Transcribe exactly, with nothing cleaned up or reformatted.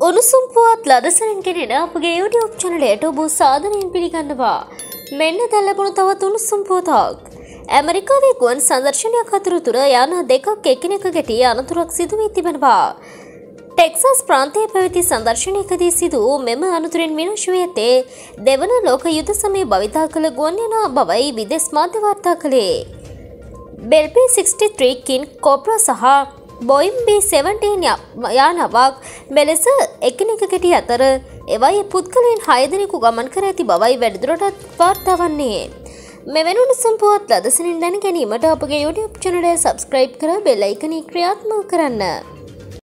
උණුසුම් පුවත් ලදසනින් ගෙනෙන අපගේ YouTube channelයට ඔබ සාදරයෙන් පිළිගන්නවා. මෙන්න දැන් ලැබුණු තවත් උණුසුම් පුවතක්. ඇමරිකාවේ ගුවන් සංදර්ශනයක් අතරතුර යාන දෙකක් එකිනෙක ගැටී අනතුරක් සිදු වී තිබෙනවා. ටෙක්සස් ප්‍රාන්තයේ පැවති සංදර්ශනයකදී සිදු වූ මෙම අනතුරින් විනාශ වී ඇත්තේ දෙවන ලෝක යුද්ධ සමයේ භාවිතා කළ ගුවන් යානා බවයි විදේශ මාධ්‍ය වාර්තා කළේ. Bell P sixty three Kingcobra සහ බෝයින් බී සෙවන්ටීන් යානාවක් මෙලෙස එකිනෙක ගැටි අතර එවයි පුද්ගලයන් හය දෙනෙකු ගමන් කර ඇති බවයි වැඩිදුරටත් වාර්තා වන්නේ. මෙවැනි උණුසුම් පුවත් ලදසනින් දැන ගැනීමට අපගේ YouTube channel එක subscribe කර බෙල් අයිකනේ ක්‍රියාත්මක කරන්න.